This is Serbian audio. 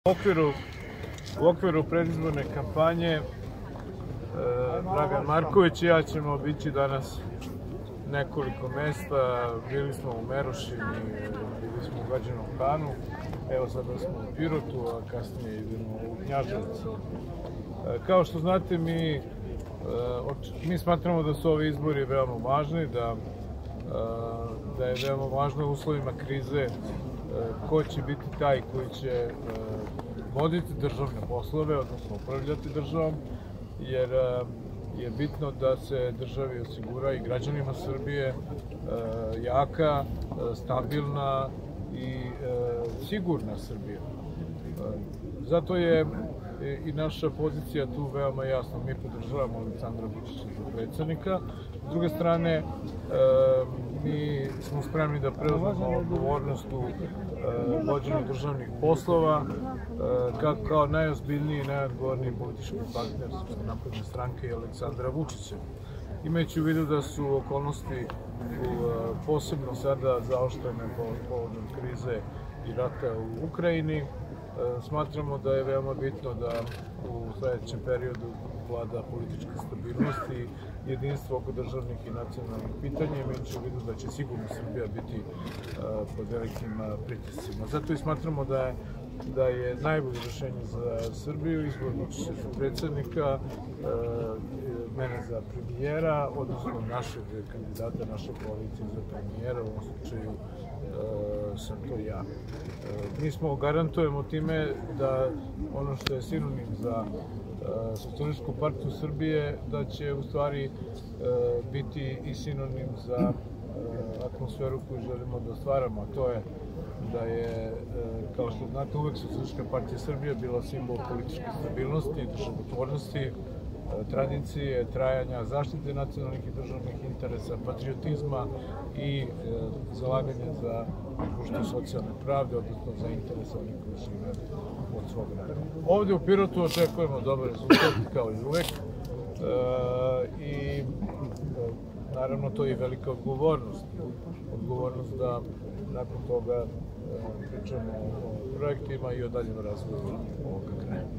U okviru predizborne kampanje Dragan Marković i ja ćemo obići danas nekoliko mesta. Bili smo u Merošini, bili smo u Gadžinom Hanu, evo sada smo u Pirotu, a kasnije idemo u Knjaževac. Kao što znate, mi smatramo da su ovi izbori veoma važni, da je veoma važno u uslovima krize ko će biti taj koji će voditi državne poslove, odnosno upravljati državom, jer je bitno da se državi osigura i građanima Srbije jaka, stabilna i sigurna Srbija. Zato je i naša pozicija tu veoma jasna. Mi podržavamo Aleksandra Vučića za predsjednika. S druge strane, mi smo spremni da preuzmemo odgovornost u vođenju državnih poslova kao najozbiljniji i najodgovorniji politički partner Srpske napredne stranke i Aleksandra Vučića. Imajući u vidu da su okolnosti posebno sada zaoštrene povodom krize i rata u Ukrajini, smatramo da je veoma bitno da u sledećem periodu vlada politička stabilnost i jedinstvo oko državnih i nacionalnih pitanja, imajući u vidu da će sigurno Srbija biti pod velikim pritiscima. Zato i smatramo da je najbolje rešenje za Srbiju izbor Vučića za predsjednika, mene za premijera, odnosno našeg kandidata, naše koalicije za premijera, u ovom slučaju sam to ja. Mi garantujemo time da ono što je sinonim za Socijalističku partiju Srbije, da će u stvari biti i sinonim za atmosferu koju želimo da stvaramo, a to je da je, kao što znate, uvek Socijalistička partija Srbije bila simbol političke stabilnosti, državotvornosti, tradicije, trajanja, zaštite nacionalnih i državnih interesa, patriotizma i zalaganja za društvo socijalne pravde, odnosno za interese onih koji žive od svog naroda. Ovde u Pirotu očekujemo dobar rezultat, kao i uvek, i naravno to je i velika odgovornost. Odgovornost da nakon toga pričamo o projektima i o daljem razvoju ovoga kraja.